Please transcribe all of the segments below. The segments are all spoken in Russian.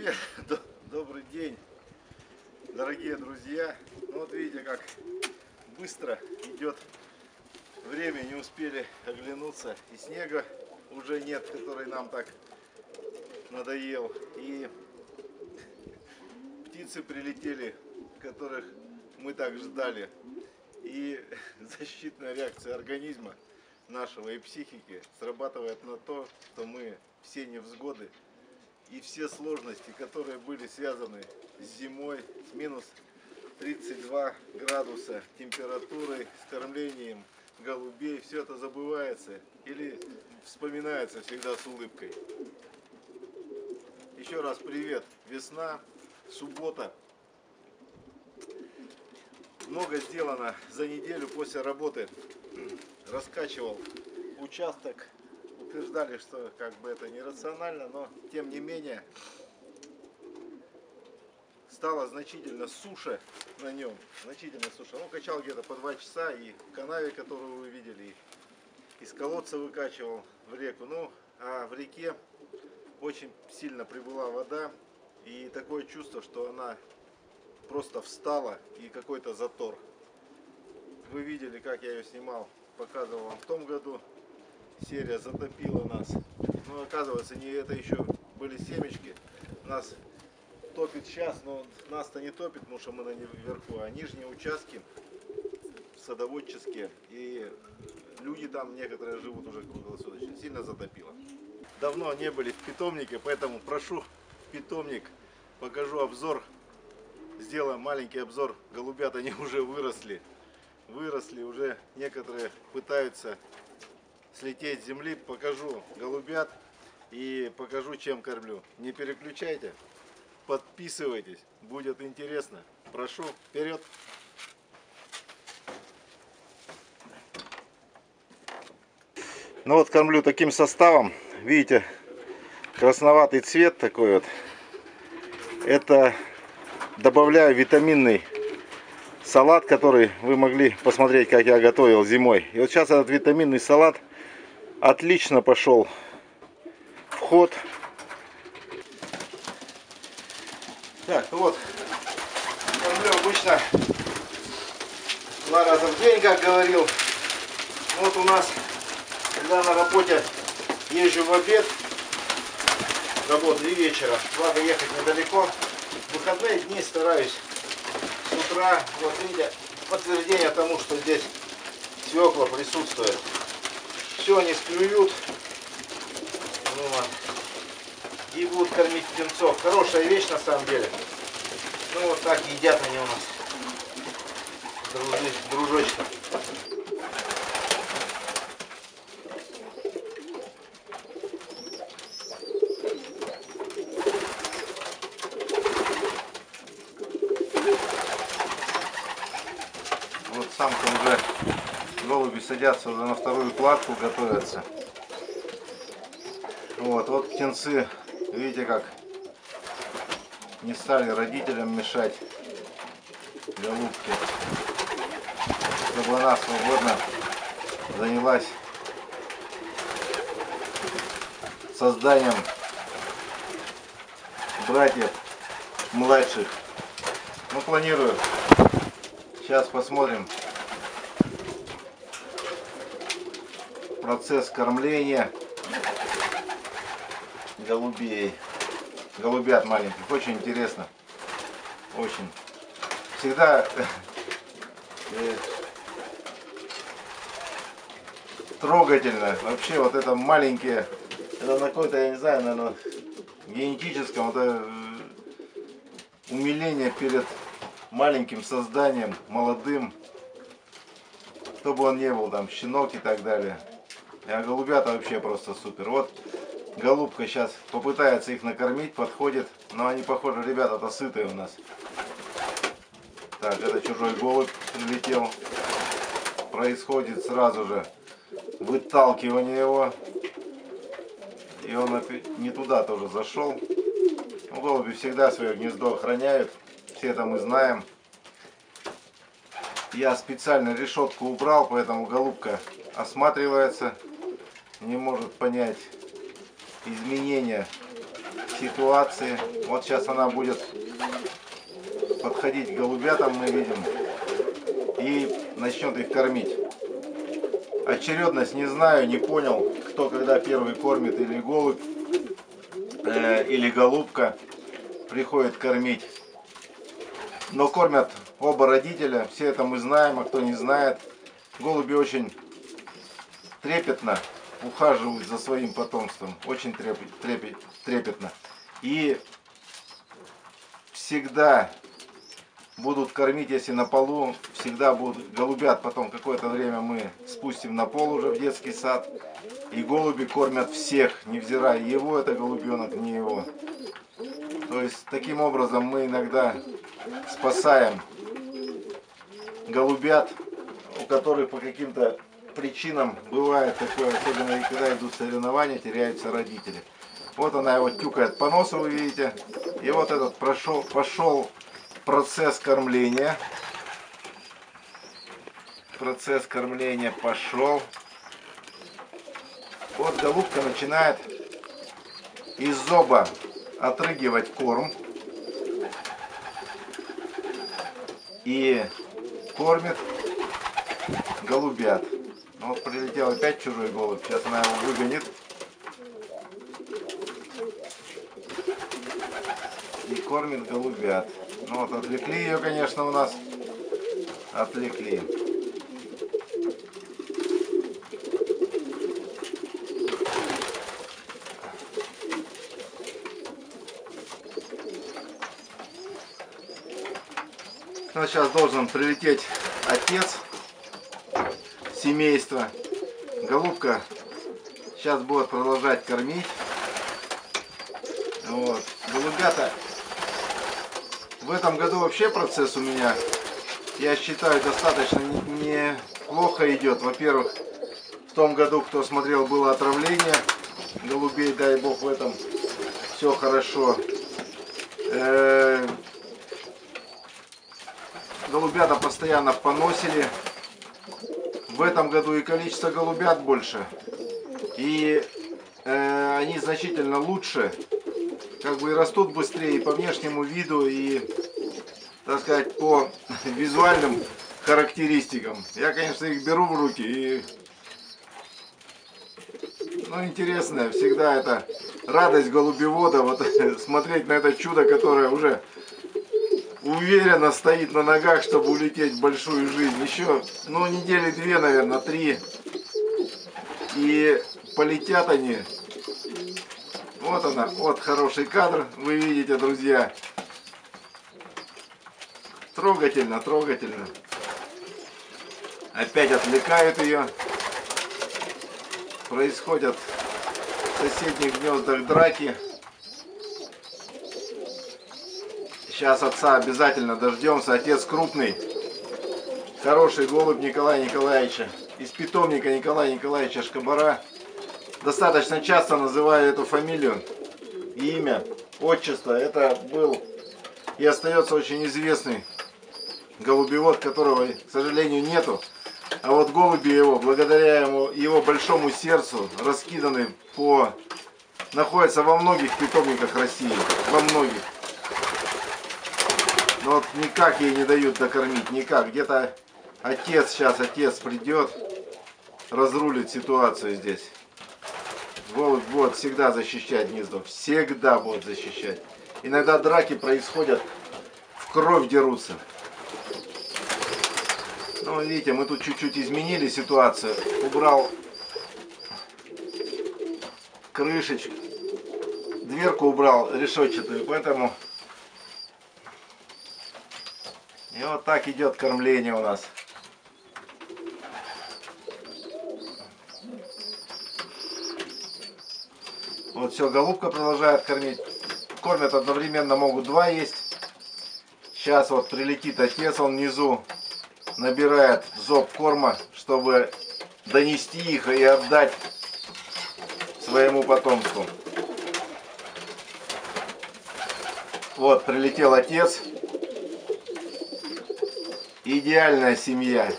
Здравствуйте, добрый день, дорогие друзья. Ну вот видите, как быстро идет время, не успели оглянуться. И снега уже нет, который нам так надоел. И птицы прилетели, которых мы так ждали. И защитная реакция организма нашего и психики срабатывает на то, что мы все невзгоды и все сложности, которые были связаны с зимой, с минус 32 градуса температурой, с кормлением голубей, все это забывается или вспоминается всегда с улыбкой. Еще раз привет, весна, суббота. Много сделано за неделю после работы. Раскачивал участок. Утверждали, что как бы это нерационально, но тем не менее стало значительно суше на нем. Значительно суше. Ну, качал где-то по 2 часа и в канаве, которую вы видели, и из колодца выкачивал в реку. Ну, а в реке очень сильно прибыла вода. И такое чувство, что она просто встала и какой-то затор. Вы видели, как я ее снимал, показывал вам в том году. Серия затопила нас. Но оказывается, не это еще были семечки. Нас топит сейчас, но нас-то не топит, потому что мы на верху, а нижние участки садоводческие. И люди там некоторые живут уже круглосуточно. Сильно затопило. Давно не были в питомнике, поэтому прошу в питомник. Покажу обзор. Сделаем маленький обзор. Голубят, они уже выросли. Выросли, уже некоторые пытаются слететь с земли. Покажу голубят и покажу, чем кормлю. Не переключайте, подписывайтесь, будет интересно. Прошу, вперед! Ну вот кормлю таким составом. Видите, красноватый цвет такой вот. Это добавляю витаминный салат, который вы могли посмотреть, как я готовил зимой. И вот сейчас этот витаминный салат отлично пошел в ход. Так, ну вот, кормлю обычно 2 раза в день, как говорил. Вот у нас, когда на работе езжу в обед, работаю и вечером, благо ехать недалеко. В выходные дни стараюсь с утра, вот видите, подтверждение тому, что здесь свекла присутствует. Все они склюют, вот, и будут кормить птенцов. Хорошая вещь на самом деле. Ну вот так едят они у нас, дружочком. Вот самка уже, голуби садятся уже на вторую кладку, готовятся. Вот птенцы, видите, как не стали родителям мешать голубки, чтобы она свободно занялась созданием братьев младших. Ну, планирую. Сейчас посмотрим процесс кормления голубей, голубят маленьких. Очень интересно, очень. Всегда трогательно. Вообще вот это маленькие, это на какой-то, я не знаю, наверное, генетическом, это умиление перед маленьким созданием, молодым, чтобы он не был там щенок и так далее. А голубята вообще просто супер. Вот голубка сейчас попытается их накормить, подходит, но они, похоже, ребята-то сытые у нас. Так, это чужой голубь прилетел. Происходит сразу же выталкивание его. И он не туда тоже зашел. Ну, голуби всегда свое гнездо охраняют. Все это мы знаем. Я специально решетку убрал, поэтому голубка осматривается. Не может понять изменения ситуации. Вот сейчас она будет подходить к голубятам, мы видим, и начнет их кормить. Очередность не знаю, не понял, кто когда первый кормит, или голубь, или голубка приходит кормить. Но кормят оба родителя, все это мы знаем, а кто не знает, голуби очень трепетно ухаживают за своим потомством, очень трепетно. И всегда будут кормить, если на полу, всегда будут голубят. Потом какое-то время мы спустим на пол уже в детский сад, и голуби кормят всех, невзирая, его это голубенок, не его. То есть таким образом мы иногда спасаем голубят, у которых по каким-то причинам бывает такое, особенно когда идут соревнования, теряются родители. Вот она его тюкает по носу, вы видите. И вот этот пошел процесс кормления. Процесс кормления пошел. Вот голубка начинает из зоба отрыгивать корм. И кормит голубят. Ну, вот прилетел опять чужой голубь. Сейчас она его выгонит. И кормит голубят. Ну вот отвлекли ее, конечно, у нас. Отвлекли. Ну, сейчас должен прилететь отец семейства. Голубка сейчас будет продолжать кормить. Вот. Голубята. В этом году вообще процесс у меня, я считаю, достаточно неплохо идет. Во-первых, в том году, кто смотрел, было отравление голубей, дай бог в этом все хорошо. Голубята постоянно поносили. В этом году и количество голубят больше, и они значительно лучше, как бы и растут быстрее и по внешнему виду, и, так сказать, по визуальным характеристикам. Я, конечно, их беру в руки, и, ну, интересно, всегда это радость голубевода, вот смотреть на это чудо, которое уже уверенно стоит на ногах, чтобы улететь в большую жизнь. Еще, ну, недели 2, наверное, 3. И полетят они. Вот она, вот хороший кадр, вы видите, друзья. Трогательно, трогательно. Опять отвлекают ее. Происходят в соседних гнездах драки. Сейчас отца обязательно дождемся. Отец крупный, хороший голубь Николая Николаевича. Из питомника Николая Николаевича Шкабара. Достаточно часто называю эту фамилию и имя, отчество. Это был и остается очень известный голубевод, которого, к сожалению, нету. А вот голуби его, благодаря его большому сердцу, раскиданы находятся во многих питомниках России. Во многих. Но вот никак ей не дают докормить, никак. Где-то отец придет, разрулит ситуацию здесь. Голубь будет всегда защищать гнездо, всегда будет защищать. Иногда драки происходят, в кровь дерутся. Ну, видите, мы тут чуть-чуть изменили ситуацию. Убрал крышечку, дверку убрал решетчатую, поэтому... И вот так идет кормление у нас. Вот все, голубка продолжает кормить. Кормят одновременно, могут 2 есть. Сейчас вот прилетит отец, он внизу набирает зоб корма, чтобы донести их и отдать своему потомству. Вот прилетел отец. Идеальная семья.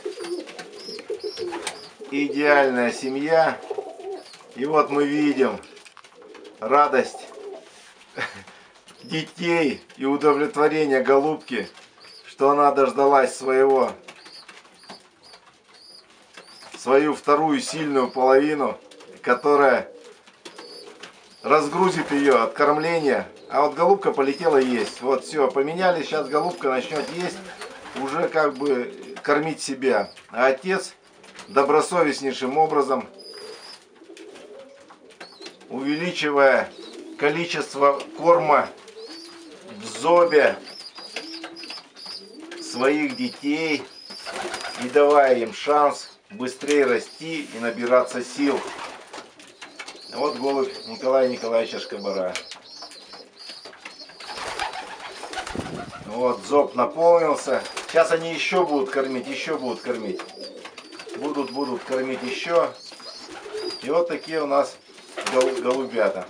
Идеальная семья. И вот мы видим радость детей и удовлетворения голубки, что она дождалась свою вторую сильную половину, которая разгрузит ее от кормления. А вот голубка полетела есть. Вот все, поменяли, сейчас голубка начнет есть, уже как бы кормить себя. А отец добросовестнейшим образом, увеличивая количество корма в зобе своих детей и давая им шанс быстрее расти и набираться сил. Вот голубь Николая Николаевича Шкабара. Вот зоб наполнился. Сейчас они еще будут кормить, Будут кормить еще. И вот такие у нас голубята.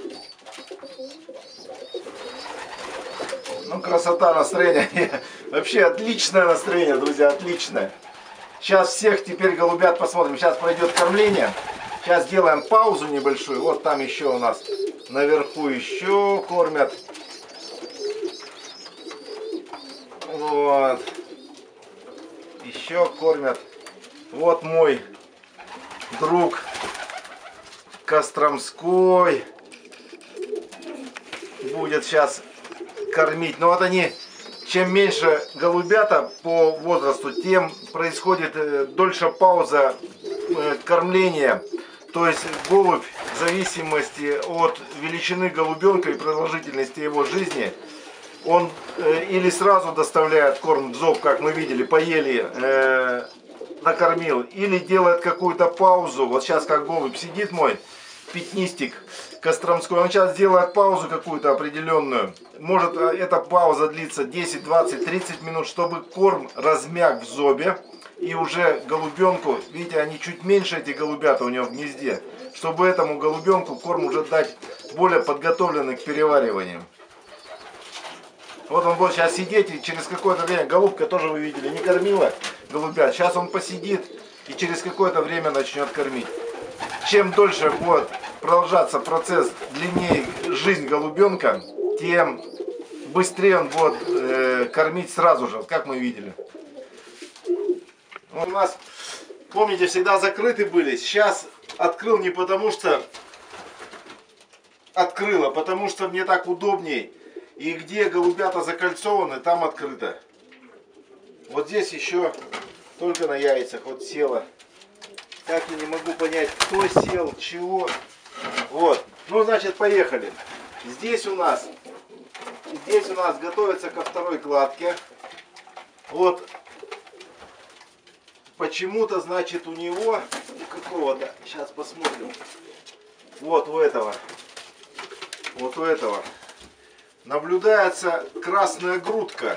Ну, красота, настроение. Вообще отличное настроение, друзья, отличное. Сейчас всех теперь голубят посмотрим. Сейчас пройдет кормление. Сейчас сделаем паузу небольшую. Вот там еще у нас наверху еще кормят. Вот. Еще кормят. Вот мой друг Костромской будет сейчас кормить. Но вот они, чем меньше голубята по возрасту, тем происходит дольше пауза кормления. То есть голубь в зависимости от величины голубенка и продолжительности его жизни, он или сразу доставляет корм в зоб, как мы видели, поели, накормил, или делает какую-то паузу. Вот сейчас как голубь сидит мой пятнистик Костромской, он сейчас делает паузу какую-то определенную. Может эта пауза длится 10, 20, 30 минут, чтобы корм размяк в зобе. И уже голубенку, видите, они чуть меньше, эти голубята у него в гнезде, чтобы этому голубенку корм уже дать более подготовленный к перевариванию. Вот он будет сейчас сидеть, и через какое-то время, голубка тоже вы видели, не кормила голубят. Сейчас он посидит и через какое-то время начнет кормить. Чем дольше будет продолжаться процесс, длиннее жизнь голубенка, тем быстрее он будет кормить сразу же, как мы видели. У нас, помните, всегда закрыты были. Сейчас открыл не потому что открыл, а потому что мне так удобней. И где голубята закольцованы, там открыто. Вот здесь еще только на яйцах вот села. Так и не могу понять, кто сел, чего. Вот. Ну, значит, поехали. Здесь у нас готовится ко второй кладке. Вот. Почему-то, значит, у него какого-то, сейчас посмотрим, вот у этого наблюдается красная грудка.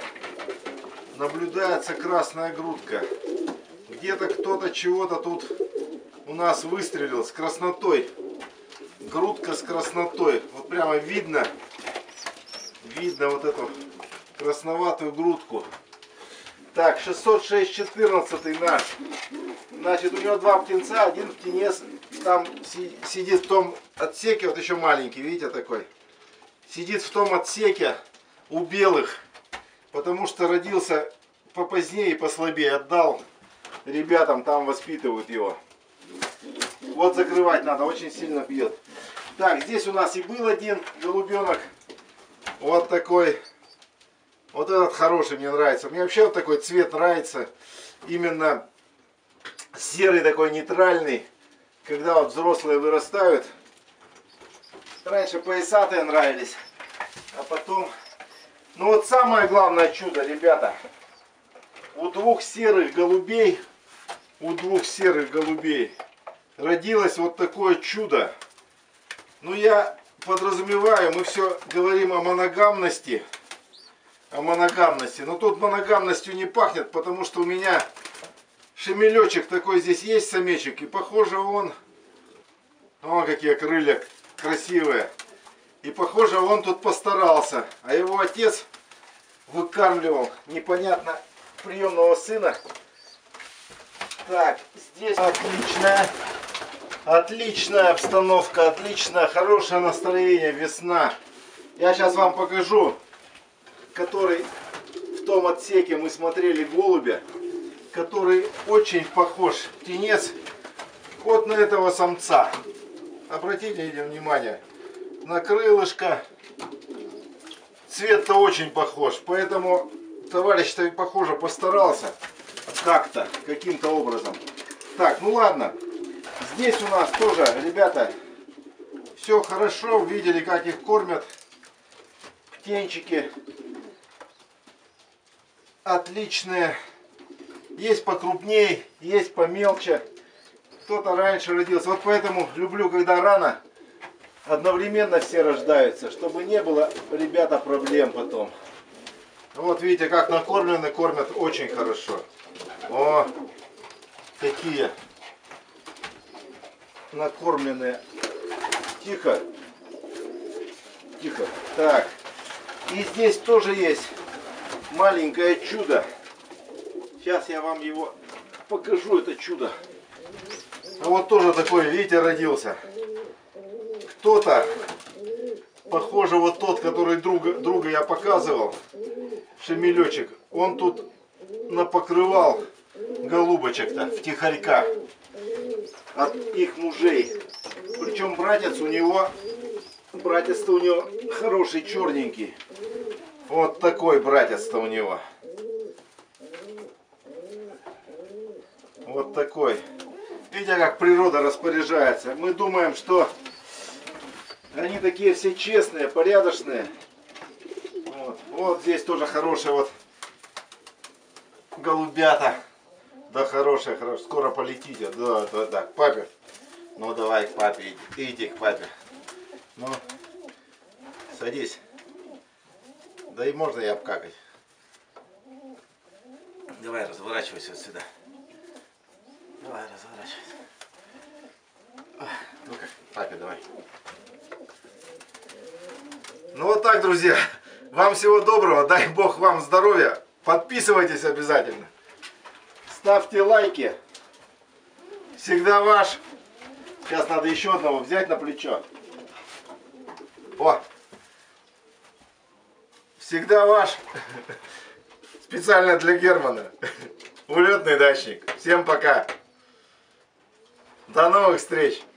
Где-то кто-то чего-то тут у нас выстрелил с краснотой. Грудка с краснотой. Вот прямо видно вот эту красноватую грудку. Так, 606-14 наш. Значит, у него два птенца, один птенец там сидит в том отсеке, вот еще маленький, видите, такой. Сидит в том отсеке у белых, потому что родился попозднее и послабее. Отдал ребятам, там воспитывают его. Вот закрывать надо, очень сильно бьет. Так, здесь у нас и был один голубенок, вот такой. Вот этот хороший мне нравится. Мне вообще вот такой цвет нравится. Именно серый такой нейтральный. Когда вот взрослые вырастают. Раньше поясатые нравились. А потом... Ну вот самое главное чудо, ребята. У двух серых голубей родилось вот такое чудо. Ну я подразумеваю, мы все говорим о моногамности. Но тут моногамностью не пахнет, потому что у меня шемелечек такой здесь есть, самечек, и похоже он какие крылья красивые, и похоже он тут постарался, а его отец выкармливал непонятно приемного сына. Так, здесь отличная обстановка, хорошее настроение, весна. Я сейчас вам покажу, который в том отсеке мы смотрели голубя, который очень похож, птенец, вот на этого самца. Обратите внимание, на крылышко. Цвет-то очень похож, поэтому товарищ-то, похоже, постарался как-то, каким-то образом. Так, ну ладно. Здесь у нас тоже, ребята, все хорошо. Видели, как их кормят. Птенчики отличные. Есть покрупнее, есть помелче. Кто-то раньше родился. Вот поэтому люблю, когда рано одновременно все рождаются, чтобы не было, ребята, проблем потом. Вот видите, как накормлены, кормят очень хорошо. О, какие накормленные. Тихо. Тихо. Так. И здесь тоже есть маленькое чудо. Сейчас я вам его покажу, это чудо. А вот тоже такой, видите, родился. Кто-то, похоже, вот тот, который друга я показывал, шемелечек, он тут напокрывал голубочек-то втихарька от их мужей. Причем братец-то у него хороший, черненький. Вот такой братец-то у него. Вот такой. Видите, как природа распоряжается. Мы думаем, что они такие все честные, порядочные. Вот здесь тоже хорошие вот голубята. Да, хорошие. Скоро полетите. Да, к папе. Ну, давай к папе. Иди к папе. Ну, садись. Да и можно и обкакать. Давай, разворачивайся сюда. Давай, разворачивайся. Ну-ка, папе давай. Ну вот так, друзья. Вам всего доброго. Дай Бог вам здоровья. Подписывайтесь обязательно. Ставьте лайки. Всегда ваш. Сейчас надо еще одного взять на плечо. О! Всегда ваш. Специально для Германа. Улетный дачник. Всем пока. До новых встреч.